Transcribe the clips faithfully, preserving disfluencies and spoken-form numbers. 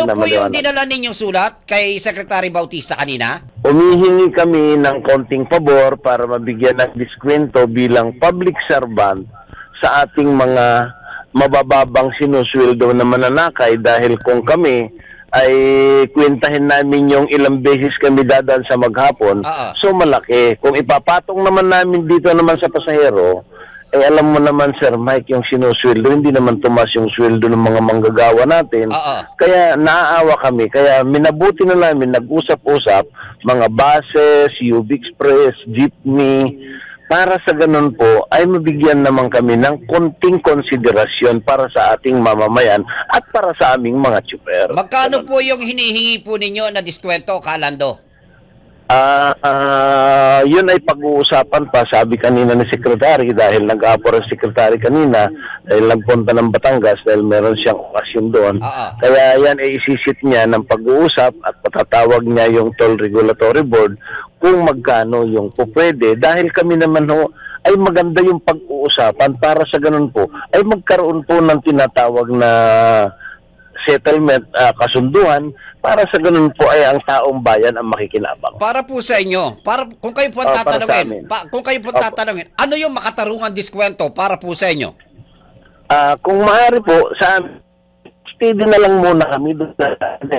Ano na po yung maliwanag. dinala ninyong sulat kay Secretary Bautista kanina? Humihingi kami ng konting pabor para mabigyan ng diskwento bilang public servant sa ating mga mabababang sinusweldo na mananakay dahil kung kami ay kwentahin namin yung ilang beses kami dadaan sa maghapon, Uh-uh. so malaki. Kung ipapatong naman namin dito naman sa pasahero, eh alam mo naman Sir Mike, yung sinusweldo, hindi naman tumas yung sweldo ng mga manggagawa natin. Uh-uh. Kaya naaawa kami, kaya minabuti na namin, nag-usap-usap, mga buses, U B Express, jeepney, para sa ganun po ay mabigyan naman kami ng konting konsiderasyon para sa ating mamamayan at para sa aming mga tsuper. Magkano po yung hinihingi po ninyo na diskwento, Kalando? Ah, ah, yun ay pag-uusapan pa, sabi kanina ni Secretary, dahil nag-aapor ang Secretary kanina, dahil nagpunta ng Batangas, dahil meron siyang okasyon doon. Uh-uh. Kaya yan ay isisit niya ng pag-uusap at patatawag niya yung Toll Regulatory Board kung magkano yung pupwede. Dahil kami naman ho, ay maganda yung pag-uusapan para sa ganun po, ay magkaroon po ng tinatawag na settlement, uh, kasunduan, para sa ganun po ay ang taong bayan ang makikinabang. Para po sa inyo, para kung kayo po Oh, para sa tatanungin, amin. pa, kung kayo po Opo. tatanungin, ano yung makatarungan diskwento para po sa inyo? Ah, kung maaari po, sa steady na lang muna kami doon sa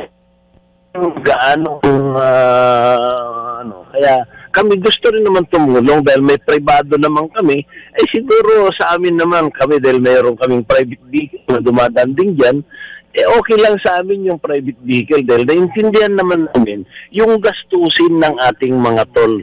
gaano kung ah, ano, kaya kami gusto rin naman tumulong dahil may privado naman kami, eh siguro sa amin naman kami dahil mayroon kaming private vehicle na dumadaan din dyan, eh okay lang sa amin yung private vehicle dahil naintindihan naman namin yung gastusin ng ating mga toll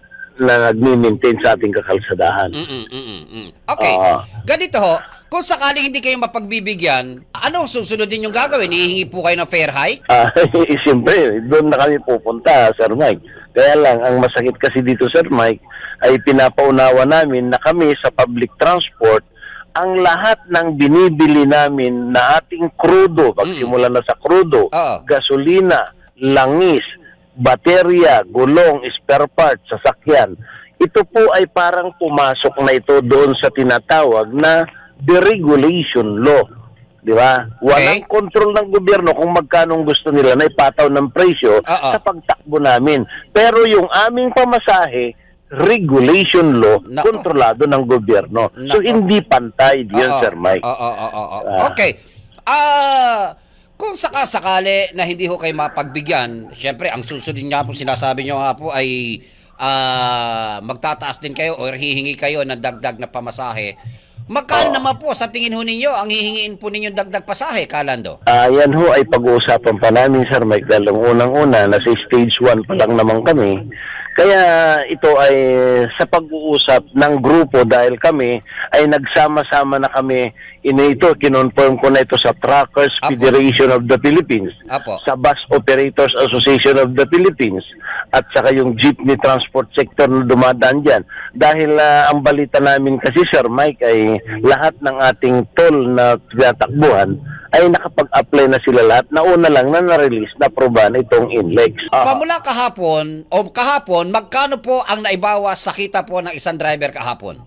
na nagmi-maintain sa ating kakalsadahan. Mm-mm, mm-mm, mm. Okay, Ah. ganito ho, kung sakaling hindi kayo mapagbibigyan, anong susunod din yung gagawin? Ihingi po kayo ng fair hike? Ah, eh, siyempre, doon na kami pupunta, Sir Mike. Kaya lang, ang masakit kasi dito, Sir Mike, ay pinapaunawa namin na kami sa public transport, ang lahat ng binibili namin na ating krudo, pagsimula na sa krudo, Oo. gasolina, langis, baterya, gulong, spare parts, sasakyan, ito po ay parang pumasok na ito doon sa tinatawag na deregulation law. Di ba? Walang Okay. kontrol ng gobyerno kung magkano gusto nila na ipataw ng presyo Oo. sa pagtakbo namin. Pero yung aming pamasahe, regulation law, Nako. kontrolado ng gobyerno. So, Nako. hindi pantay diyan, Oo, Sir Mike. oo, oo, oo, oo. Ah. Okay. Ah, kung sakasakali na hindi ho kayo mapagbigyan, syempre ang susunod nga po sinasabi nyo nga po ay ah, magtataas din kayo o hihingi kayo ng dagdag na pamasahe. Magkano Oo. naman po sa tingin ho ninyo ang hihingiin po ninyo dagdag pasahe, Kalando? Ah, yan ho ay pag-uusapan pa namin, Sir Mike, dahil ang unang-una, nasa stage one pa lang naman kami. Kaya ito ay sa pag-uusap ng grupo dahil kami ay nagsama-sama na kami. Ito, kinonfirm ko na ito sa Truckers Apo. Federation of the Philippines, Apo. sa Bus Operators Association of the Philippines, at saka yung jeepney transport sector na dumadaan dyan. Dahil ah, ang balita namin kasi, Sir Mike, ay lahat ng ating toll na tinatakbuhan ay nakapag-apply na sila lahat. Nauna lang na na-release na aprobahan itong INLEX. Ah, Pamula kahapon o kahapon, magkano po ang naibawas sa kita po ng isang driver kahapon?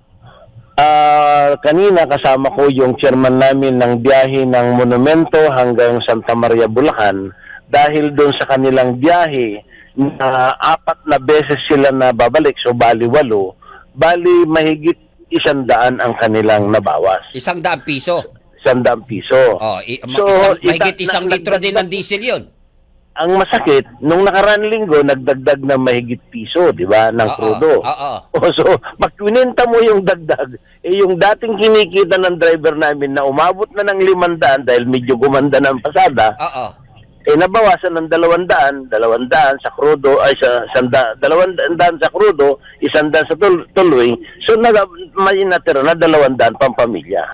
ah, kanina kasama ko yung chairman namin ng biyahe ng Monumento hanggang Santa Maria, Bulacan. Dahil doon sa kanilang biyahe, na apat na beses sila na babalik, so bali walo, bali mahigit isang daan ang kanilang nabawas. Isang daang piso. Sandang piso. Oh, i- So, isang, ita- mahigit isang na- litro din ng nagdagdag- diesel yun. Ang masakit, nung nakaraan linggo, nagdagdag na mahigit piso, di ba, ng Oo, krudo. oo. O, so, pag kwinenta mo yung dagdag, eh yung dating kinikita ng driver namin na umabot na ng limandaan dahil medyo gumanda ng pasada, Oo. eh nabawasan ng dalawandaan, dalawandaan sa krudo, ay sa sanda, dalawandaan sa krudo, isandaan sa tul tuloy, so nag, may natira na dalawandaan pang pamilya.